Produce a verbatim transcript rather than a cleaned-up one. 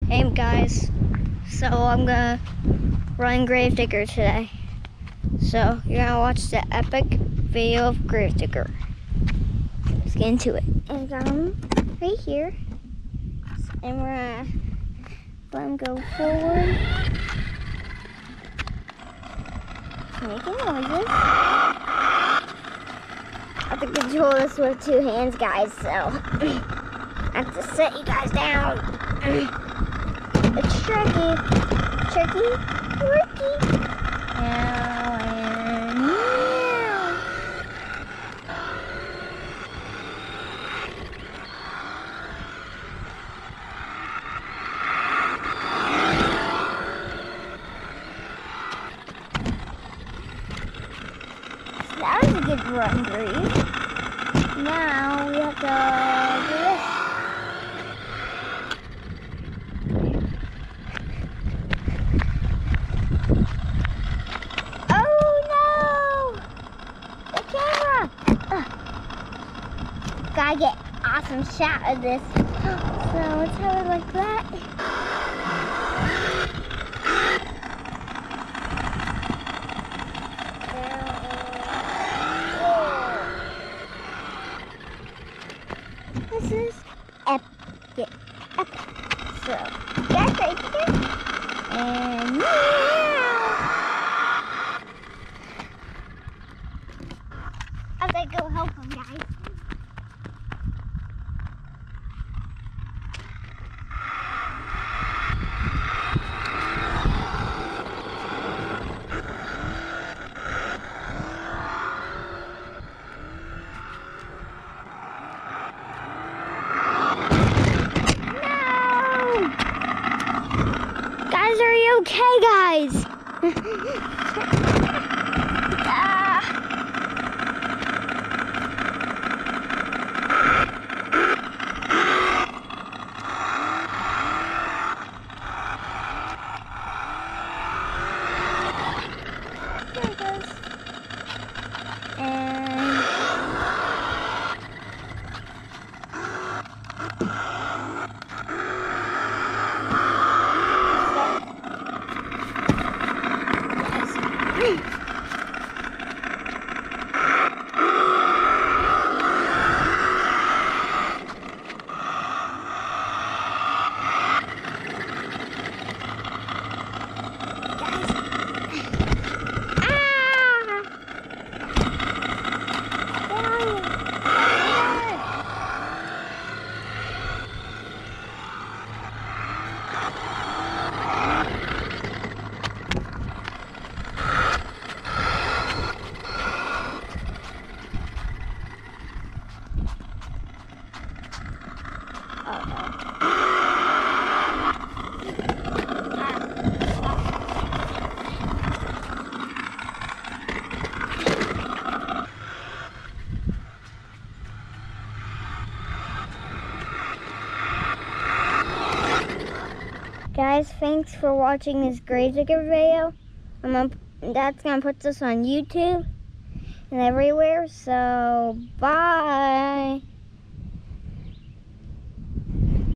Hey guys, so I'm gonna run Gravedigger today. So you're gonna watch the epic video of Gravedigger. Let's get into it. And um, right here, and we're gonna let him go forward, making noises. I have to control this with two hands, guys. So I have to set you guys down. It's tricky, tricky, tricky. Now and now. So that was a good run, breathe. Now we have to do this. Gotta get awesome shot of this. So let's have it like that. This is epic, epic. So that's right here. And now I have to go help him, guys. Guys, are you okay, guys? ah. There it goes. And Guys, thanks for watching this Gravedigger video. I'm gonna, Dad's gonna put this on YouTube and everywhere, so bye.